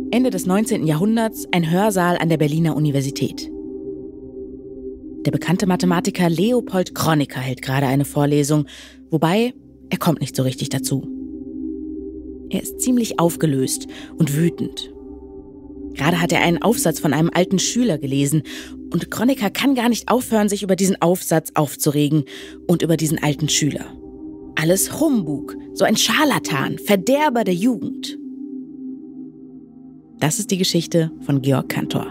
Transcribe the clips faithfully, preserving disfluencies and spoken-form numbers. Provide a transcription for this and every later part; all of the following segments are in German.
Ende des neunzehnten Jahrhunderts ein Hörsaal an der Berliner Universität. Der bekannte Mathematiker Leopold Kronecker hält gerade eine Vorlesung, wobei er kommt nicht so richtig dazu. Er ist ziemlich aufgelöst und wütend. Gerade hat er einen Aufsatz von einem alten Schüler gelesen und Kronecker kann gar nicht aufhören, sich über diesen Aufsatz aufzuregen und über diesen alten Schüler. Alles Humbug, so ein Scharlatan, Verderber der Jugend. Das ist die Geschichte von Georg Cantor.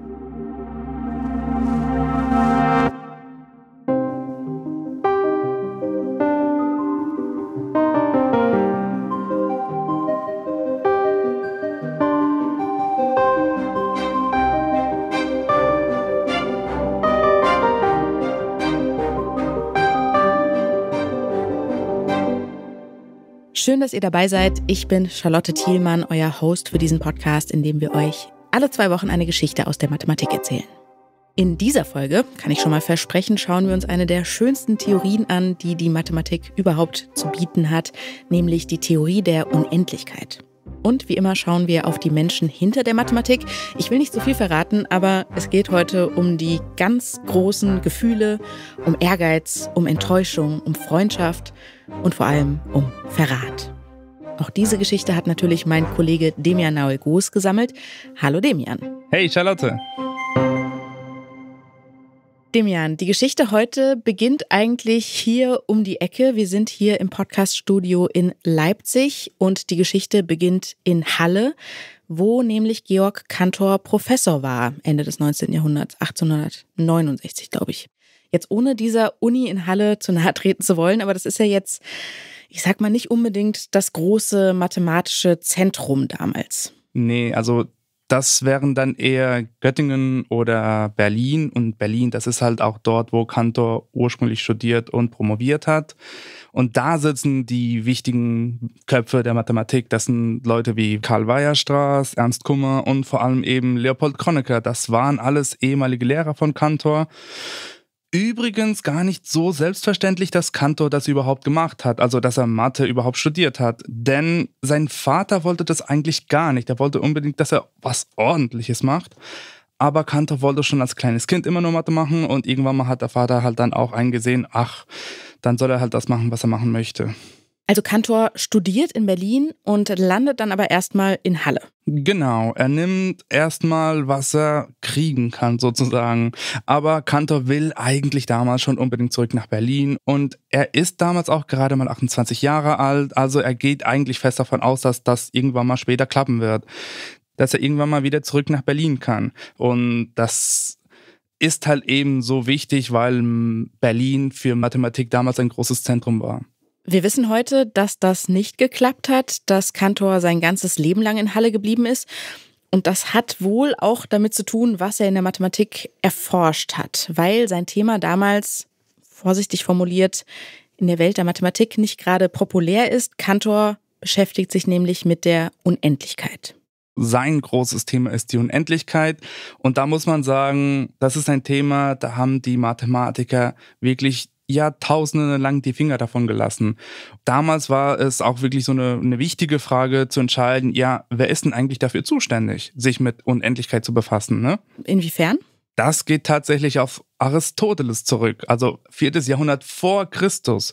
Schön, dass ihr dabei seid. Ich bin Charlotte Thielmann, euer Host für diesen Podcast, in dem wir euch alle zwei Wochen eine Geschichte aus der Mathematik erzählen. In dieser Folge, kann ich schon mal versprechen, schauen wir uns eine der schönsten Theorien an, die die Mathematik überhaupt zu bieten hat, nämlich die Theorie der Unendlichkeit. Und wie immer schauen wir auf die Menschen hinter der Mathematik. Ich will nicht so viel verraten, aber es geht heute um die ganz großen Gefühle, um Ehrgeiz, um Enttäuschung, um Freundschaft und vor allem um Verrat. Auch diese Geschichte hat natürlich mein Kollege Demian Naue-Goos gesammelt. Hallo Demian. Hey Charlotte. Demian, die Geschichte heute beginnt eigentlich hier um die Ecke. Wir sind hier im Podcaststudio in Leipzig und die Geschichte beginnt in Halle, wo nämlich Georg Cantor Professor war, Ende des neunzehnten Jahrhunderts, achtzehnhundertneunundsechzig, glaube ich. Jetzt ohne dieser Uni in Halle zu nahe treten zu wollen, aber das ist ja jetzt, ich sag mal, nicht unbedingt das große mathematische Zentrum damals. Nee, also das wären dann eher Göttingen oder Berlin. Und Berlin, das ist halt auch dort, wo Cantor ursprünglich studiert und promoviert hat. Und da sitzen die wichtigen Köpfe der Mathematik. Das sind Leute wie Karl Weierstrass, Ernst Kummer und vor allem eben Leopold Kronecker. Das waren alles ehemalige Lehrer von Cantor. Übrigens gar nicht so selbstverständlich, dass Cantor das überhaupt gemacht hat, also dass er Mathe überhaupt studiert hat. Denn sein Vater wollte das eigentlich gar nicht. Er wollte unbedingt, dass er was Ordentliches macht. Aber Cantor wollte schon als kleines Kind immer nur Mathe machen und irgendwann mal hat der Vater halt dann auch eingesehen, ach, dann soll er halt das machen, was er machen möchte. Also Cantor studiert in Berlin und landet dann aber erstmal in Halle. Genau, er nimmt erstmal, was er kriegen kann sozusagen. Aber Cantor will eigentlich damals schon unbedingt zurück nach Berlin und er ist damals auch gerade mal achtundzwanzig Jahre alt. Also er geht eigentlich fest davon aus, dass das irgendwann mal später klappen wird. Dass er irgendwann mal wieder zurück nach Berlin kann. Und das ist halt eben so wichtig, weil Berlin für Mathematik damals ein großes Zentrum war. Wir wissen heute, dass das nicht geklappt hat, dass Cantor sein ganzes Leben lang in Halle geblieben ist. Und das hat wohl auch damit zu tun, was er in der Mathematik erforscht hat, weil sein Thema damals, vorsichtig formuliert, in der Welt der Mathematik nicht gerade populär ist. Cantor beschäftigt sich nämlich mit der Unendlichkeit. Sein großes Thema ist die Unendlichkeit. Und da muss man sagen, das ist ein Thema, da haben die Mathematiker wirklich Jahrtausende lang die Finger davon gelassen. Damals war es auch wirklich so eine, eine wichtige Frage zu entscheiden, ja, wer ist denn eigentlich dafür zuständig, sich mit Unendlichkeit zu befassen, ne? Inwiefern? Das geht tatsächlich auf Aristoteles zurück, also viertes Jahrhundert vor Christus.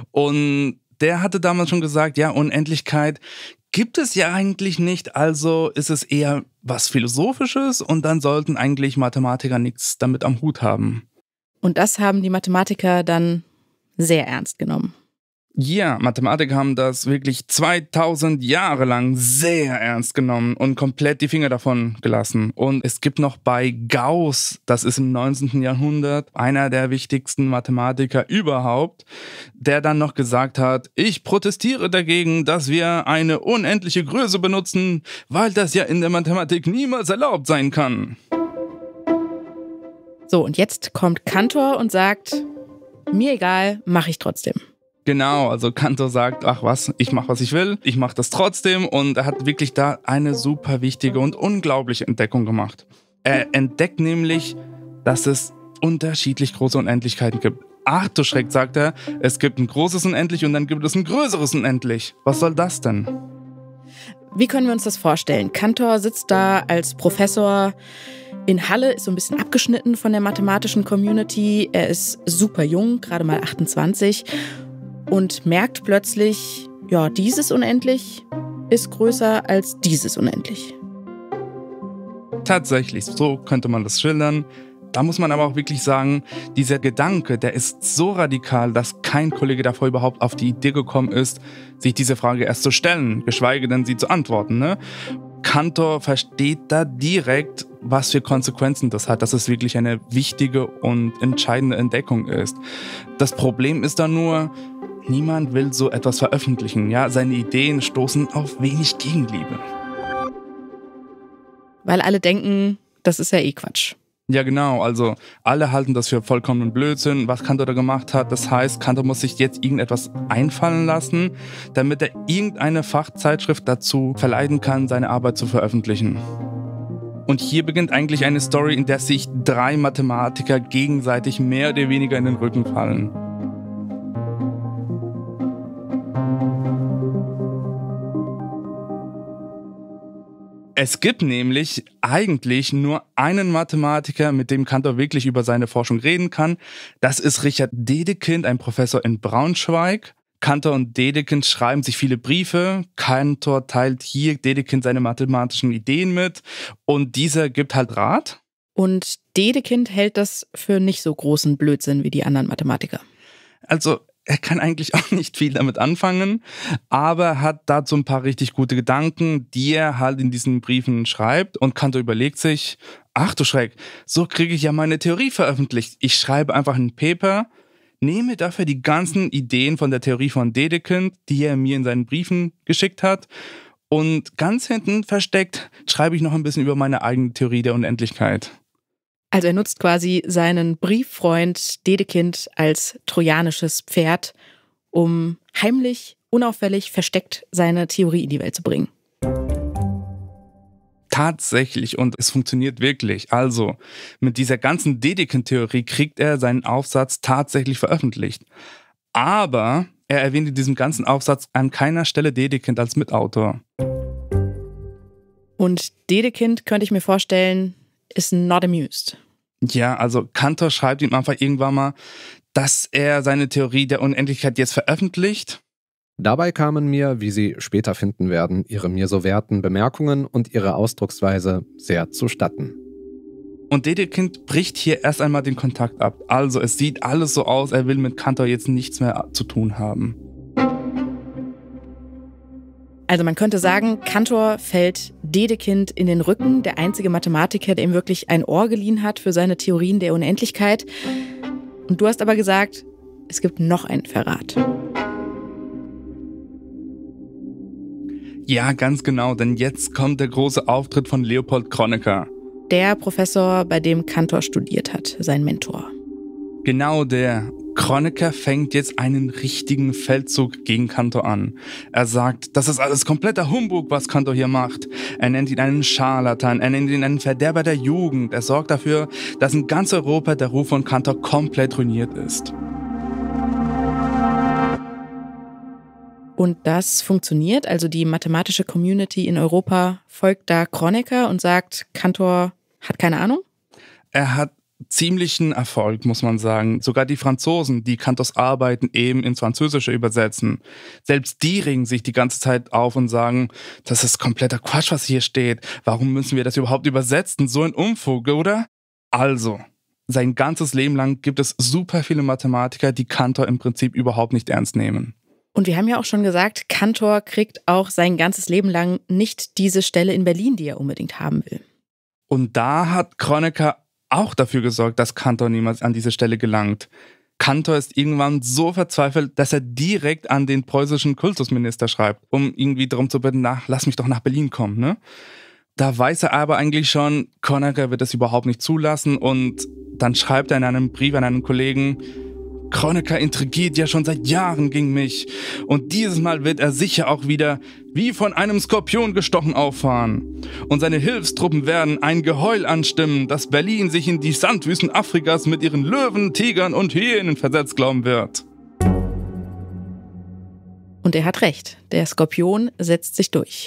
Und der hatte damals schon gesagt, ja, Unendlichkeit gibt es ja eigentlich nicht, also ist es eher was Philosophisches und dann sollten eigentlich Mathematiker nichts damit am Hut haben. Und das haben die Mathematiker dann sehr ernst genommen. Ja, Mathematiker haben das wirklich zweitausend Jahre lang sehr ernst genommen und komplett die Finger davon gelassen. Und es gibt noch bei Gauss, das ist im neunzehnten Jahrhundert, einer der wichtigsten Mathematiker überhaupt, der dann noch gesagt hat, ich protestiere dagegen, dass wir eine unendliche Größe benutzen, weil das ja in der Mathematik niemals erlaubt sein kann. So, und jetzt kommt Cantor und sagt, mir egal, mache ich trotzdem. Genau, also Cantor sagt, ach was, ich mache, was ich will, ich mache das trotzdem und er hat wirklich da eine super wichtige und unglaubliche Entdeckung gemacht. Er entdeckt nämlich, dass es unterschiedlich große Unendlichkeiten gibt. Ach du Schreck, sagt er, es gibt ein großes Unendlich und dann gibt es ein größeres Unendlich. Was soll das denn? Wie können wir uns das vorstellen? Cantor sitzt da als Professor in Halle, ist so ein bisschen abgeschnitten von der mathematischen Community. Er ist super jung, gerade mal achtundzwanzig, und merkt plötzlich, ja, dieses Unendlich ist größer als dieses Unendlich. Tatsächlich, so könnte man das schildern. Da muss man aber auch wirklich sagen, dieser Gedanke, der ist so radikal, dass kein Kollege davor überhaupt auf die Idee gekommen ist, sich diese Frage erst zu stellen, geschweige denn sie zu antworten. Ne? Cantor versteht da direkt, was für Konsequenzen das hat, dass es wirklich eine wichtige und entscheidende Entdeckung ist. Das Problem ist da nur, niemand will so etwas veröffentlichen. Ja? Seine Ideen stoßen auf wenig Gegenliebe. Weil alle denken, das ist ja eh Quatsch. Ja genau, also alle halten das für vollkommenen Blödsinn, was Cantor da gemacht hat. Das heißt, Cantor muss sich jetzt irgendetwas einfallen lassen, damit er irgendeine Fachzeitschrift dazu verleiten kann, seine Arbeit zu veröffentlichen. Und hier beginnt eigentlich eine Story, in der sich drei Mathematiker gegenseitig mehr oder weniger in den Rücken fallen. Es gibt nämlich eigentlich nur einen Mathematiker, mit dem Cantor wirklich über seine Forschung reden kann. Das ist Richard Dedekind, ein Professor in Braunschweig. Cantor und Dedekind schreiben sich viele Briefe. Cantor teilt hier Dedekind seine mathematischen Ideen mit und dieser gibt halt Rat. Und Dedekind hält das für nicht so großen Blödsinn wie die anderen Mathematiker. Also er kann eigentlich auch nicht viel damit anfangen, aber hat dazu ein paar richtig gute Gedanken, die er halt in diesen Briefen schreibt. Und Cantor überlegt sich, ach du Schreck, so kriege ich ja meine Theorie veröffentlicht. Ich schreibe einfach ein Paper, nehme dafür die ganzen Ideen von der Theorie von Dedekind, die er mir in seinen Briefen geschickt hat. Und ganz hinten versteckt schreibe ich noch ein bisschen über meine eigene Theorie der Unendlichkeit. Also er nutzt quasi seinen Brieffreund Dedekind als trojanisches Pferd, um heimlich, unauffällig, versteckt seine Theorie in die Welt zu bringen. Tatsächlich, und es funktioniert wirklich. Also mit dieser ganzen Dedekind-Theorie kriegt er seinen Aufsatz tatsächlich veröffentlicht. Aber er erwähnt in diesem ganzen Aufsatz an keiner Stelle Dedekind als Mitautor. Und Dedekind, könnte ich mir vorstellen, ist not amused. Ja, also Cantor schreibt ihm einfach irgendwann mal, dass er seine Theorie der Unendlichkeit jetzt veröffentlicht. Dabei kamen mir, wie Sie später finden werden, Ihre mir so werten Bemerkungen und Ihre Ausdrucksweise sehr zustatten. Und Dedekind bricht hier erst einmal den Kontakt ab. Also es sieht alles so aus, er will mit Cantor jetzt nichts mehr zu tun haben. Also man könnte sagen, Cantor fällt Dedekind in den Rücken, der einzige Mathematiker, der ihm wirklich ein Ohr geliehen hat für seine Theorien der Unendlichkeit. Und du hast aber gesagt, es gibt noch einen Verrat. Ja, ganz genau, denn jetzt kommt der große Auftritt von Leopold Kronecker. Der Professor, bei dem Cantor studiert hat, sein Mentor. Genau der. Kronecker fängt jetzt einen richtigen Feldzug gegen Cantor an. Er sagt, das ist alles kompletter Humbug, was Cantor hier macht. Er nennt ihn einen Scharlatan, er nennt ihn einen Verderber der Jugend. Er sorgt dafür, dass in ganz Europa der Ruf von Cantor komplett ruiniert ist. Und das funktioniert, also die mathematische Community in Europa folgt da Kronecker und sagt, Cantor hat keine Ahnung? Er hat ziemlichen Erfolg, muss man sagen. Sogar die Franzosen, die Cantors Arbeiten eben ins Französische übersetzen, selbst die regen sich die ganze Zeit auf und sagen, das ist kompletter Quatsch, was hier steht. Warum müssen wir das überhaupt übersetzen? So ein Unfug, oder? Also, sein ganzes Leben lang gibt es super viele Mathematiker, die Cantor im Prinzip überhaupt nicht ernst nehmen. Und wir haben ja auch schon gesagt, Cantor kriegt auch sein ganzes Leben lang nicht diese Stelle in Berlin, die er unbedingt haben will. Und da hat Kronecker auch dafür gesorgt, dass Cantor niemals an diese Stelle gelangt. Cantor ist irgendwann so verzweifelt, dass er direkt an den preußischen Kultusminister schreibt, um irgendwie darum zu bitten, na, lass mich doch nach Berlin kommen, ne? Da weiß er aber eigentlich schon, Kronecker wird das überhaupt nicht zulassen und dann schreibt er in einem Brief an einen Kollegen, Kronecker intrigiert ja schon seit Jahren gegen mich und dieses Mal wird er sicher auch wieder wie von einem Skorpion gestochen auffahren. Und seine Hilfstruppen werden ein Geheul anstimmen, dass Berlin sich in die Sandwüsten Afrikas mit ihren Löwen, Tigern und Hyänen versetzt glauben wird. Und er hat recht, der Skorpion setzt sich durch.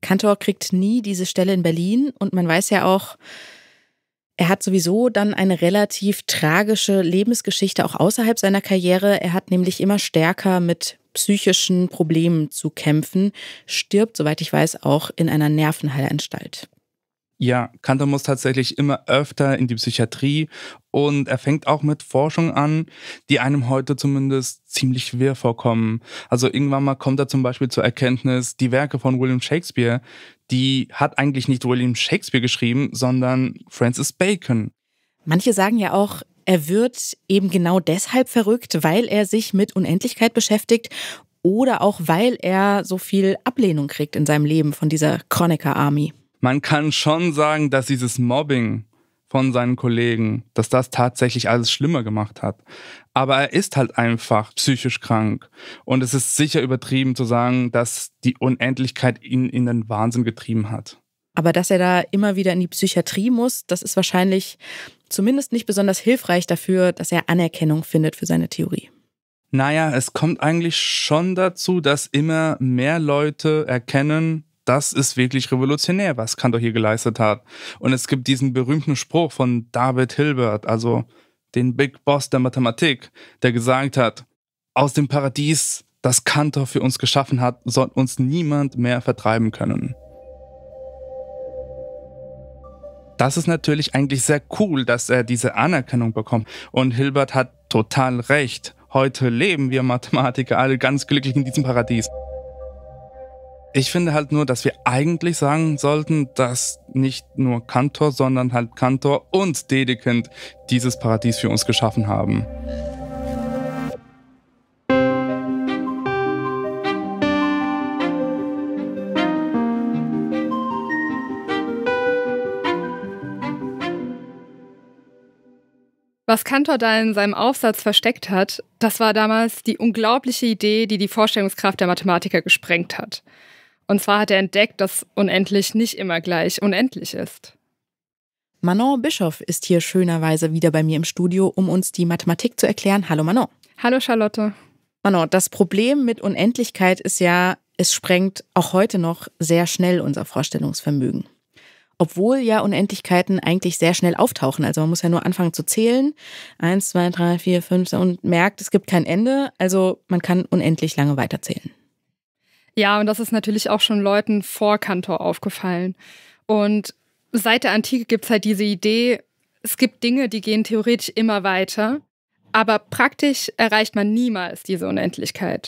Cantor kriegt nie diese Stelle in Berlin und man weiß ja auch, er hat sowieso dann eine relativ tragische Lebensgeschichte auch außerhalb seiner Karriere. Er hat nämlich immer stärker mit psychischen Problemen zu kämpfen, stirbt, soweit ich weiß, auch in einer Nervenheilanstalt. Ja, Cantor muss tatsächlich immer öfter in die Psychiatrie und er fängt auch mit Forschung an, die einem heute zumindest ziemlich wirr vorkommen. Also irgendwann mal kommt er zum Beispiel zur Erkenntnis, die Werke von William Shakespeare, die hat eigentlich nicht William Shakespeare geschrieben, sondern Francis Bacon. Manche sagen ja auch, er wird eben genau deshalb verrückt, weil er sich mit Unendlichkeit beschäftigt oder auch weil er so viel Ablehnung kriegt in seinem Leben von dieser Chronicle Army. Man kann schon sagen, dass dieses Mobbing von seinen Kollegen, dass das tatsächlich alles schlimmer gemacht hat. Aber er ist halt einfach psychisch krank. Und es ist sicher übertrieben zu sagen, dass die Unendlichkeit ihn in den Wahnsinn getrieben hat. Aber dass er da immer wieder in die Psychiatrie muss, das ist wahrscheinlich zumindest nicht besonders hilfreich dafür, dass er Anerkennung findet für seine Theorie. Naja, es kommt eigentlich schon dazu, dass immer mehr Leute erkennen, das ist wirklich revolutionär, was Cantor hier geleistet hat. Und es gibt diesen berühmten Spruch von David Hilbert, also den Big Boss der Mathematik, der gesagt hat, aus dem Paradies, das Cantor für uns geschaffen hat, soll uns niemand mehr vertreiben können. Das ist natürlich eigentlich sehr cool, dass er diese Anerkennung bekommt. Und Hilbert hat total recht. Heute leben wir Mathematiker alle ganz glücklich in diesem Paradies. Ich finde halt nur, dass wir eigentlich sagen sollten, dass nicht nur Cantor, sondern halt Cantor und Dedekind dieses Paradies für uns geschaffen haben. Was Cantor da in seinem Aufsatz versteckt hat, das war damals die unglaubliche Idee, die die Vorstellungskraft der Mathematiker gesprengt hat. Und zwar hat er entdeckt, dass unendlich nicht immer gleich unendlich ist. Manon Bischoff ist hier schönerweise wieder bei mir im Studio, um uns die Mathematik zu erklären. Hallo Manon. Hallo Charlotte. Manon, das Problem mit Unendlichkeit ist ja, es sprengt auch heute noch sehr schnell unser Vorstellungsvermögen. Obwohl ja Unendlichkeiten eigentlich sehr schnell auftauchen. Also man muss ja nur anfangen zu zählen. Eins, zwei, drei, vier, fünf und merkt, es gibt kein Ende. Also man kann unendlich lange weiterzählen. Ja, und das ist natürlich auch schon Leuten vor Cantor aufgefallen. Und seit der Antike gibt es halt diese Idee, es gibt Dinge, die gehen theoretisch immer weiter, aber praktisch erreicht man niemals diese Unendlichkeit.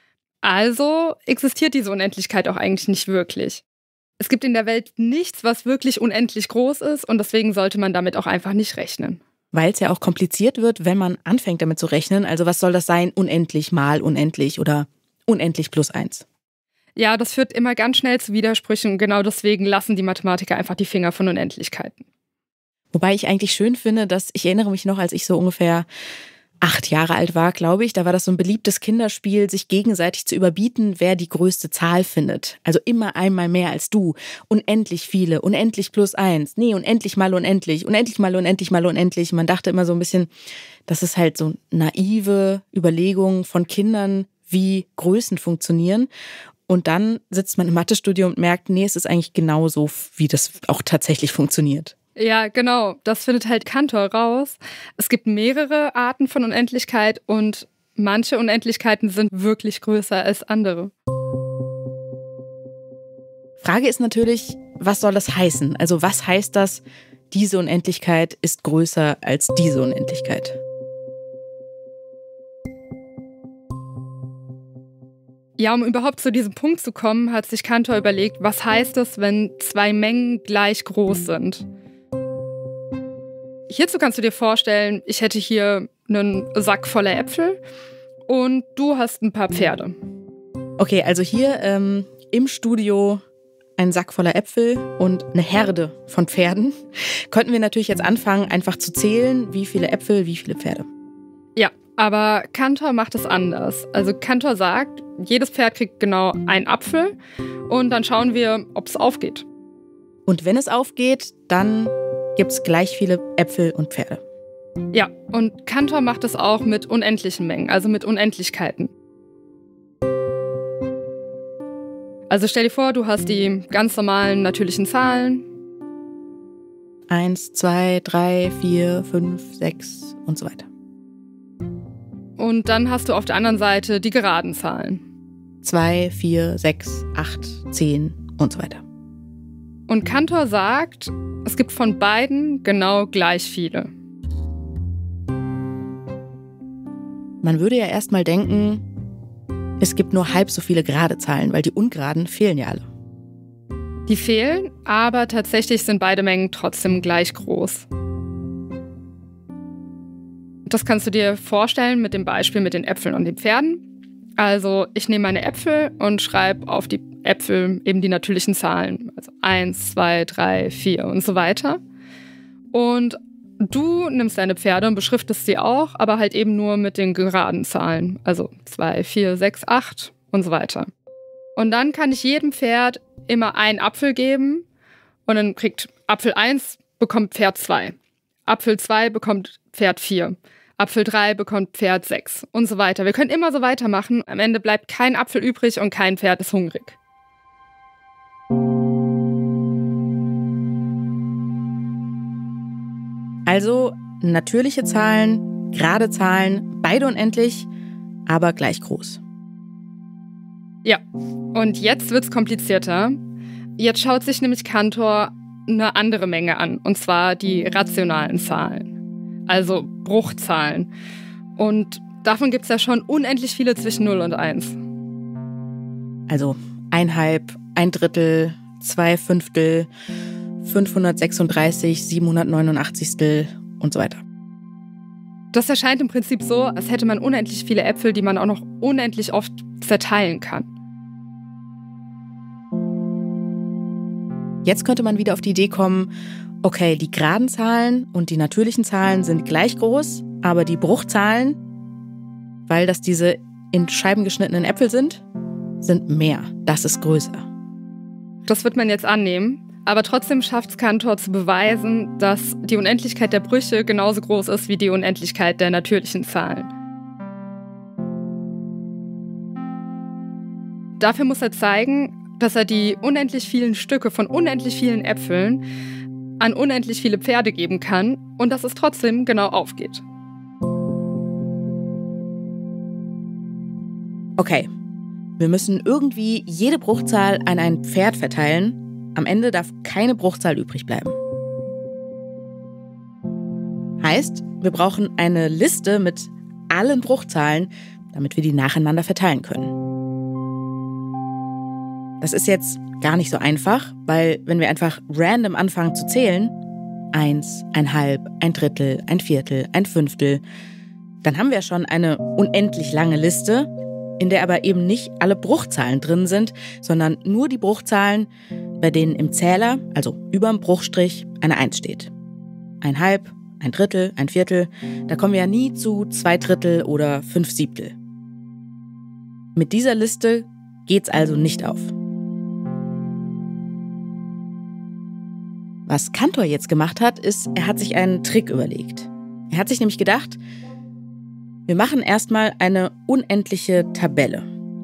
Also existiert diese Unendlichkeit auch eigentlich nicht wirklich. Es gibt in der Welt nichts, was wirklich unendlich groß ist und deswegen sollte man damit auch einfach nicht rechnen. Weil es ja auch kompliziert wird, wenn man anfängt damit zu rechnen. Also was soll das sein? Unendlich mal unendlich oder unendlich plus eins? Ja, das führt immer ganz schnell zu Widersprüchen und genau deswegen lassen die Mathematiker einfach die Finger von Unendlichkeiten. Wobei ich eigentlich schön finde, dass, ich erinnere mich noch, als ich so ungefähr acht Jahre alt war, glaube ich, da war das so ein beliebtes Kinderspiel, sich gegenseitig zu überbieten, wer die größte Zahl findet. Also immer einmal mehr als du. Unendlich viele, unendlich plus eins. Nee, unendlich mal unendlich, unendlich mal unendlich mal unendlich. Man dachte immer so ein bisschen, das ist halt so naive Überlegungen von Kindern, wie Größen funktionieren. Und dann sitzt man im Mathestudium und merkt, nee, es ist eigentlich genau so, wie das auch tatsächlich funktioniert. Ja, genau. Das findet halt Cantor raus. Es gibt mehrere Arten von Unendlichkeit und manche Unendlichkeiten sind wirklich größer als andere. Frage ist natürlich, was soll das heißen? Also was heißt das, diese Unendlichkeit ist größer als diese Unendlichkeit? Ja, um überhaupt zu diesem Punkt zu kommen, hat sich Cantor überlegt, was heißt es, wenn zwei Mengen gleich groß sind? Hierzu kannst du dir vorstellen, ich hätte hier einen Sack voller Äpfel und du hast ein paar Pferde. Okay, also hier ähm, im Studio ein Sack voller Äpfel und eine Herde von Pferden. Könnten wir natürlich jetzt anfangen, einfach zu zählen, wie viele Äpfel, wie viele Pferde. Ja, aber Cantor macht es anders. Also Cantor sagt, jedes Pferd kriegt genau einen Apfel und dann schauen wir, ob es aufgeht. Und wenn es aufgeht, dann gibt es gleich viele Äpfel und Pferde. Ja, und Cantor macht es auch mit unendlichen Mengen, also mit Unendlichkeiten. Also stell dir vor, du hast die ganz normalen natürlichen Zahlen. Eins, zwei, drei, vier, fünf, sechs und so weiter. Und dann hast du auf der anderen Seite die geraden Zahlen. Zwei, vier, sechs, acht, zehn und so weiter. Und Cantor sagt, es gibt von beiden genau gleich viele. Man würde ja erstmal denken, es gibt nur halb so viele gerade Zahlen, weil die ungeraden fehlen ja alle. Die fehlen, aber tatsächlich sind beide Mengen trotzdem gleich groß. Das kannst du dir vorstellen mit dem Beispiel mit den Äpfeln und den Pferden. Also ich nehme meine Äpfel und schreibe auf die Äpfel eben die natürlichen Zahlen. Also eins, zwei, drei, vier und so weiter. Und du nimmst deine Pferde und beschriftest sie auch, aber halt eben nur mit den geraden Zahlen. Also zwei, vier, sechs, acht und so weiter. Und dann kann ich jedem Pferd immer einen Apfel geben und dann kriegt Apfel eins bekommt Pferd zwei. Apfel zwei bekommt Pferd vier. Apfel drei bekommt Pferd sechs und so weiter. Wir können immer so weitermachen. Am Ende bleibt kein Apfel übrig und kein Pferd ist hungrig. Also natürliche Zahlen, gerade Zahlen, beide unendlich, aber gleich groß. Ja, und jetzt wird's komplizierter. Jetzt schaut sich nämlich Cantor eine andere Menge an, und zwar die rationalen Zahlen, also Bruchzahlen. Und davon gibt's ja schon unendlich viele zwischen null und eins. Also ein Halb, ein Drittel, zwei Fünftel, fünfhundertsechsunddreißig, siebenhundertneunundachtzig und so weiter. Das erscheint im Prinzip so, als hätte man unendlich viele Äpfel, die man auch noch unendlich oft zerteilen kann. Jetzt könnte man wieder auf die Idee kommen, okay, die geraden Zahlen und die natürlichen Zahlen sind gleich groß, aber die Bruchzahlen, weil das diese in Scheiben geschnittenen Äpfel sind, sind mehr. Das ist größer. Das wird man jetzt annehmen. Aber trotzdem schafft es Cantor zu beweisen, dass die Unendlichkeit der Brüche genauso groß ist wie die Unendlichkeit der natürlichen Zahlen. Dafür muss er zeigen, dass er die unendlich vielen Stücke von unendlich vielen Äpfeln an unendlich viele Pferde geben kann und dass es trotzdem genau aufgeht. Okay, wir müssen irgendwie jede Bruchzahl an ein Pferd verteilen. Am Ende darf keine Bruchzahl übrig bleiben. Heißt, wir brauchen eine Liste mit allen Bruchzahlen, damit wir die nacheinander verteilen können. Das ist jetzt gar nicht so einfach, weil wenn wir einfach random anfangen zu zählen, eins, ein Halb, ein Drittel, ein Viertel, ein Fünftel, dann haben wir schon eine unendlich lange Liste, in der aber eben nicht alle Bruchzahlen drin sind, sondern nur die Bruchzahlen, bei denen im Zähler, also überm Bruchstrich, eine Eins steht. Ein Halb, ein Drittel, ein Viertel, da kommen wir ja nie zu zwei Drittel oder fünf Siebtel. Mit dieser Liste geht's also nicht auf. Was Cantor jetzt gemacht hat, ist, er hat sich einen Trick überlegt. Er hat sich nämlich gedacht, wir machen erstmal eine unendliche Tabelle.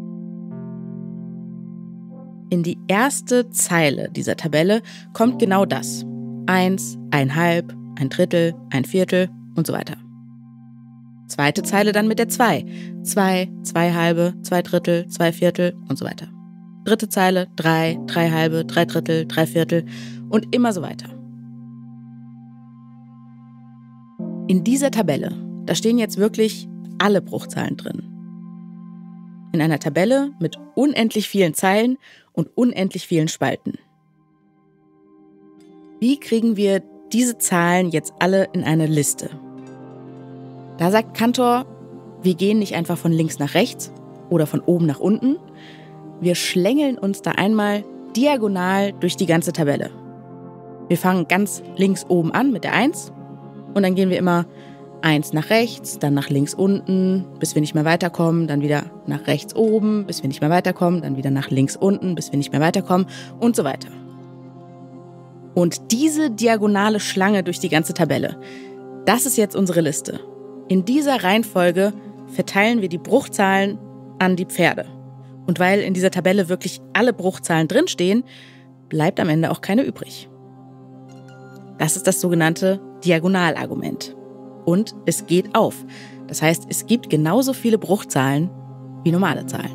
In die erste Zeile dieser Tabelle kommt genau das. Eins, ein Halb, ein Drittel, ein Viertel und so weiter. Zweite Zeile dann mit der zwei. Zwei, zwei Halbe, zwei Drittel, zwei Viertel und so weiter. Dritte Zeile, drei, drei Halbe, drei Drittel, drei Viertel und immer so weiter. In dieser Tabelle, da stehen jetzt wirklich alle Bruchzahlen drin. In einer Tabelle mit unendlich vielen Zeilen und unendlich vielen Spalten. Wie kriegen wir diese Zahlen jetzt alle in eine Liste? Da sagt Cantor, wir gehen nicht einfach von links nach rechts oder von oben nach unten. Wir schlängeln uns da einmal diagonal durch die ganze Tabelle. Wir fangen ganz links oben an mit der eins und dann gehen wir immer eins nach rechts, dann nach links unten, bis wir nicht mehr weiterkommen, dann wieder nach rechts oben, bis wir nicht mehr weiterkommen, dann wieder nach links unten, bis wir nicht mehr weiterkommen und so weiter. Und diese diagonale Schlange durch die ganze Tabelle, das ist jetzt unsere Liste. In dieser Reihenfolge verteilen wir die Bruchzahlen an die Pferde. Und weil in dieser Tabelle wirklich alle Bruchzahlen drinstehen, bleibt am Ende auch keine übrig. Das ist das sogenannte Diagonalargument. Und es geht auf. Das heißt, es gibt genauso viele Bruchzahlen wie normale Zahlen.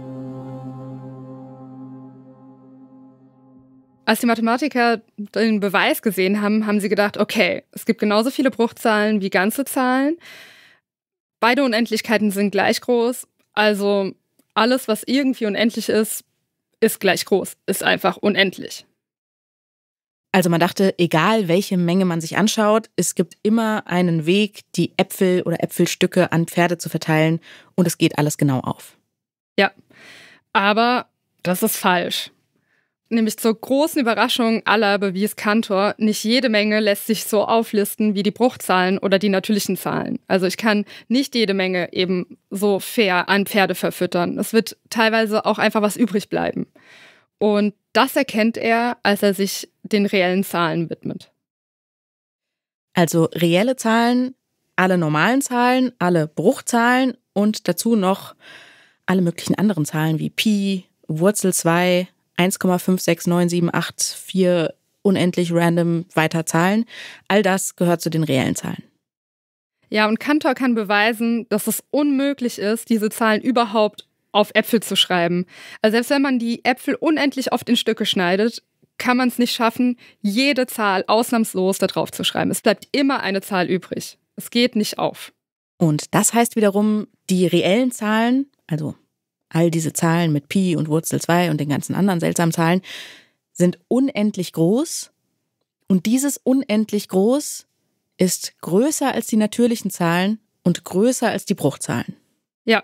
Als die Mathematiker den Beweis gesehen haben, haben sie gedacht, okay, es gibt genauso viele Bruchzahlen wie ganze Zahlen. Beide Unendlichkeiten sind gleich groß. Also alles, was irgendwie unendlich ist, ist gleich groß, ist einfach unendlich. Also man dachte, egal welche Menge man sich anschaut, es gibt immer einen Weg, die Äpfel oder Äpfelstücke an Pferde zu verteilen und es geht alles genau auf. Ja, aber das ist falsch. Nämlich zur großen Überraschung aller bewies Cantor, nicht jede Menge lässt sich so auflisten wie die Bruchzahlen oder die natürlichen Zahlen. Also ich kann nicht jede Menge eben so fair an Pferde verfüttern. Es wird teilweise auch einfach was übrig bleiben. Und das erkennt er, als er sich den reellen Zahlen widmet. Also reelle Zahlen, alle normalen Zahlen, alle Bruchzahlen und dazu noch alle möglichen anderen Zahlen wie Pi, Wurzel zwei, eins Komma fünf sechs neun sieben acht vier unendlich random weiter Zahlen. All das gehört zu den reellen Zahlen. Ja, und Cantor kann beweisen, dass es unmöglich ist, diese Zahlen überhaupt auf Äpfel zu schreiben. Also selbst wenn man die Äpfel unendlich oft in Stücke schneidet, kann man es nicht schaffen, jede Zahl ausnahmslos da drauf zu schreiben. Es bleibt immer eine Zahl übrig. Es geht nicht auf. Und das heißt wiederum, die reellen Zahlen, also all diese Zahlen mit Pi und Wurzel zwei und den ganzen anderen seltsamen Zahlen, sind unendlich groß. Und dieses unendlich groß ist größer als die natürlichen Zahlen und größer als die Bruchzahlen. Ja.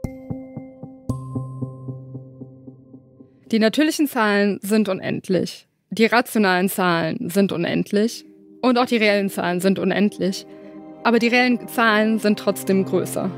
Die natürlichen Zahlen sind unendlich. Die rationalen Zahlen sind unendlich. Und auch die reellen Zahlen sind unendlich. Aber die reellen Zahlen sind trotzdem größer.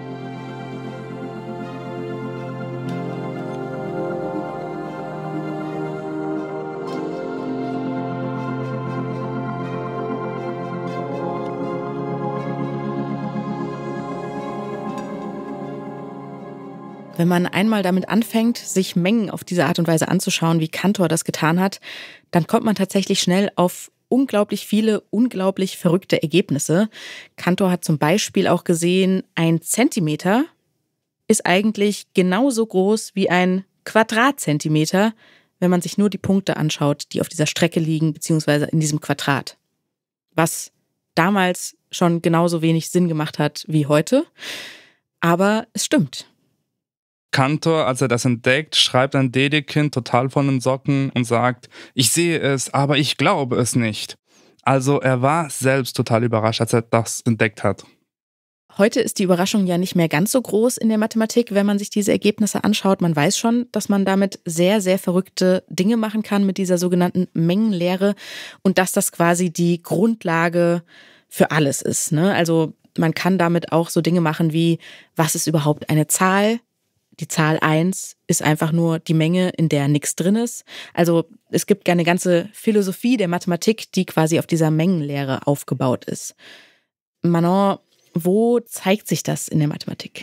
Wenn man einmal damit anfängt, sich Mengen auf diese Art und Weise anzuschauen, wie Cantor das getan hat, dann kommt man tatsächlich schnell auf unglaublich viele, unglaublich verrückte Ergebnisse. Cantor hat zum Beispiel auch gesehen, ein Zentimeter ist eigentlich genauso groß wie ein Quadratzentimeter, wenn man sich nur die Punkte anschaut, die auf dieser Strecke liegen, beziehungsweise in diesem Quadrat. Was damals schon genauso wenig Sinn gemacht hat wie heute. Aber es stimmt. Cantor, als er das entdeckt, schreibt an Dedekind total von den Socken und sagt, ich sehe es, aber ich glaube es nicht. Also er war selbst total überrascht, als er das entdeckt hat. Heute ist die Überraschung ja nicht mehr ganz so groß in der Mathematik, wenn man sich diese Ergebnisse anschaut. Man weiß schon, dass man damit sehr, sehr verrückte Dinge machen kann mit dieser sogenannten Mengenlehre und dass das quasi die Grundlage für alles ist, ne? Also man kann damit auch so Dinge machen wie, was ist überhaupt eine Zahl? Die Zahl eins ist einfach nur die Menge, in der nichts drin ist. Also es gibt eine ganze Philosophie der Mathematik, die quasi auf dieser Mengenlehre aufgebaut ist. Manon, wo zeigt sich das in der Mathematik?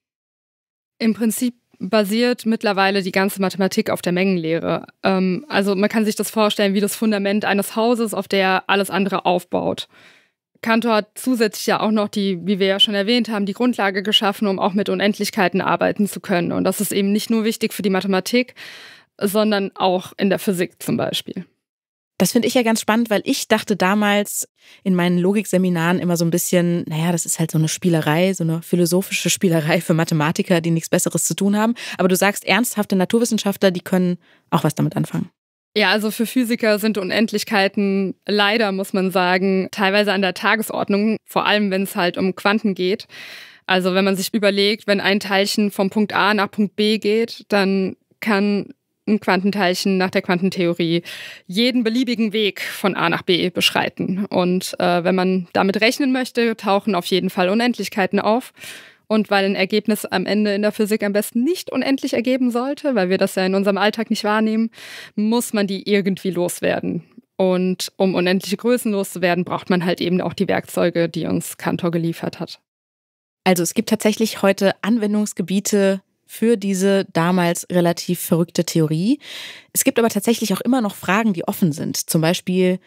Im Prinzip basiert mittlerweile die ganze Mathematik auf der Mengenlehre. Ähm, also man kann sich das vorstellen wie das Fundament eines Hauses, auf der alles andere aufbaut. Cantor hat zusätzlich ja auch noch die, wie wir ja schon erwähnt haben, die Grundlage geschaffen, um auch mit Unendlichkeiten arbeiten zu können. Und das ist eben nicht nur wichtig für die Mathematik, sondern auch in der Physik zum Beispiel. Das finde ich ja ganz spannend, weil ich dachte damals in meinen Logikseminaren immer so ein bisschen, naja, das ist halt so eine Spielerei, so eine philosophische Spielerei für Mathematiker, die nichts Besseres zu tun haben. Aber du sagst, ernsthafte Naturwissenschaftler, die können auch was damit anfangen. Ja, also für Physiker sind Unendlichkeiten leider, muss man sagen, teilweise an der Tagesordnung, vor allem wenn es halt um Quanten geht. Also wenn man sich überlegt, wenn ein Teilchen vom Punkt A nach Punkt B geht, dann kann ein Quantenteilchen nach der Quantentheorie jeden beliebigen Weg von A nach B beschreiten. Und äh, wenn man damit rechnen möchte, tauchen auf jeden Fall Unendlichkeiten auf. Und weil ein Ergebnis am Ende in der Physik am besten nicht unendlich ergeben sollte, weil wir das ja in unserem Alltag nicht wahrnehmen, muss man die irgendwie loswerden. Und um unendliche Größen loszuwerden, braucht man halt eben auch die Werkzeuge, die uns Cantor geliefert hat. Also es gibt tatsächlich heute Anwendungsgebiete, für diese damals relativ verrückte Theorie. Es gibt aber tatsächlich auch immer noch Fragen, die offen sind. Zum Beispiel,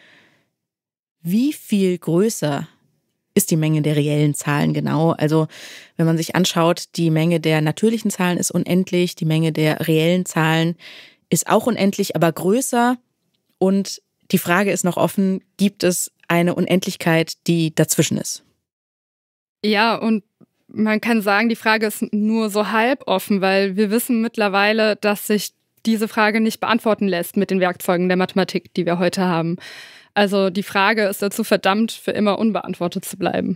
wie viel größer ist die Menge der reellen Zahlen genau? Also wenn man sich anschaut, die Menge der natürlichen Zahlen ist unendlich, die Menge der reellen Zahlen ist auch unendlich, aber größer. Und die Frage ist noch offen, gibt es eine Unendlichkeit, die dazwischen ist? Ja, und man kann sagen, die Frage ist nur so halb offen, weil wir wissen mittlerweile, dass sich diese Frage nicht beantworten lässt mit den Werkzeugen der Mathematik, die wir heute haben. Also die Frage ist dazu verdammt, für immer unbeantwortet zu bleiben.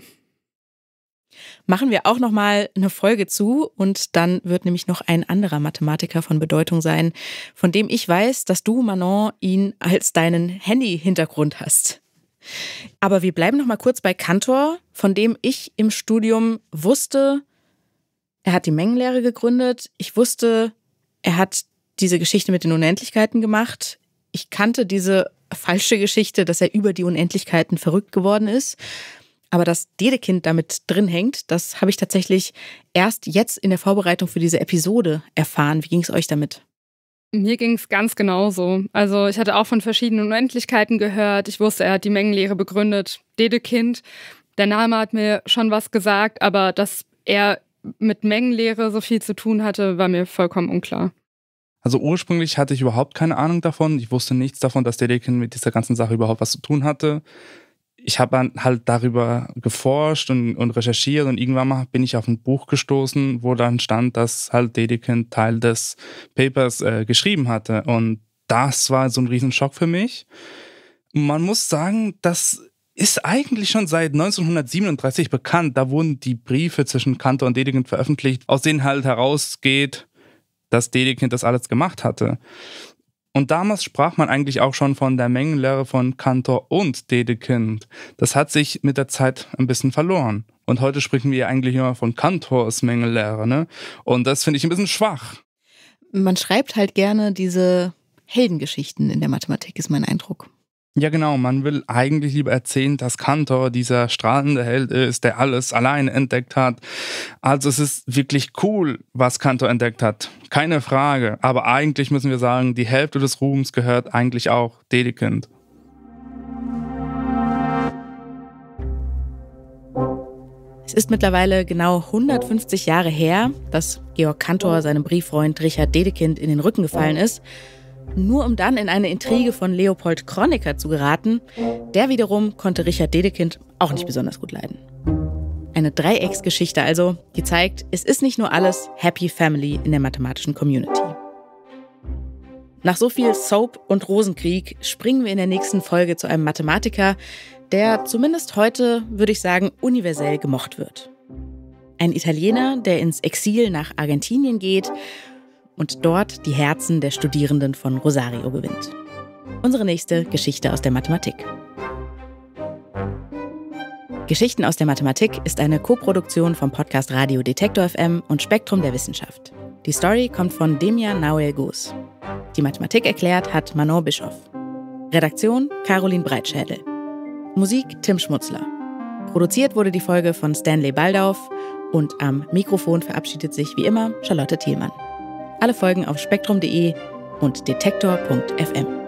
Machen wir auch noch mal eine Folge zu und dann wird nämlich noch ein anderer Mathematiker von Bedeutung sein, von dem ich weiß, dass du, Manon, ihn als deinen Handy-Hintergrund hast. Aber wir bleiben noch mal kurz bei Cantor, von dem ich im Studium wusste, er hat die Mengenlehre gegründet. Ich wusste, er hat diese Geschichte mit den Unendlichkeiten gemacht. Ich kannte diese falsche Geschichte, dass er über die Unendlichkeiten verrückt geworden ist. Aber dass Dedekind damit drin hängt, das habe ich tatsächlich erst jetzt in der Vorbereitung für diese Episode erfahren. Wie ging es euch damit? Mir ging es ganz genauso. Also ich hatte auch von verschiedenen Unendlichkeiten gehört. Ich wusste, er hat die Mengenlehre begründet. Dedekind, der Name hat mir schon was gesagt, aber dass er mit Mengenlehre so viel zu tun hatte, war mir vollkommen unklar. Also ursprünglich hatte ich überhaupt keine Ahnung davon. Ich wusste nichts davon, dass Dedekind mit dieser ganzen Sache überhaupt was zu tun hatte. Ich habe halt darüber geforscht und, und recherchiert und irgendwann mal bin ich auf ein Buch gestoßen, wo dann stand, dass halt Dedekind Teil des Papers äh, geschrieben hatte. Und das war so ein Riesenschock für mich. Man muss sagen, das ist eigentlich schon seit neunzehnhundertsiebenunddreißig bekannt. Da wurden die Briefe zwischen Cantor und Dedekind veröffentlicht, aus denen halt herausgeht, dass Dedekind das alles gemacht hatte. Und damals sprach man eigentlich auch schon von der Mengenlehre von Cantor und Dedekind. Das hat sich mit der Zeit ein bisschen verloren. Und heute sprechen wir eigentlich immer von Cantors Mengenlehre, ne? Und das finde ich ein bisschen schwach. Man schreibt halt gerne diese Heldengeschichten in der Mathematik, ist mein Eindruck. Ja genau, man will eigentlich lieber erzählen, dass Cantor dieser strahlende Held ist, der alles alleine entdeckt hat. Also es ist wirklich cool, was Cantor entdeckt hat, keine Frage. Aber eigentlich müssen wir sagen, die Hälfte des Ruhms gehört eigentlich auch Dedekind. Es ist mittlerweile genau hundertfünfzig Jahre her, dass Georg Cantor seinem Brieffreund Richard Dedekind in den Rücken gefallen ist. Nur um dann in eine Intrige von Leopold Kronecker zu geraten. Der wiederum konnte Richard Dedekind auch nicht besonders gut leiden. Eine Dreiecksgeschichte also, die zeigt, es ist nicht nur alles Happy Family in der mathematischen Community. Nach so viel Soap und Rosenkrieg springen wir in der nächsten Folge zu einem Mathematiker, der zumindest heute, würde ich sagen, universell gemocht wird. Ein Italiener, der ins Exil nach Argentinien geht und dort die Herzen der Studierenden von Rosario gewinnt. Unsere nächste Geschichte aus der Mathematik. Geschichten aus der Mathematik ist eine Koproduktion vom Podcast Radio Detektor F M und Spektrum der Wissenschaft. Die Story kommt von Demian Nahuel Goos. Die Mathematik erklärt hat Manon Bischoff. Redaktion Caroline Breitschädel. Musik Tim Schmutzler. Produziert wurde die Folge von Stanley Baldauf und am Mikrofon verabschiedet sich wie immer Charlotte Thielmann. Alle Folgen auf spektrum punkt de und detektor punkt f m.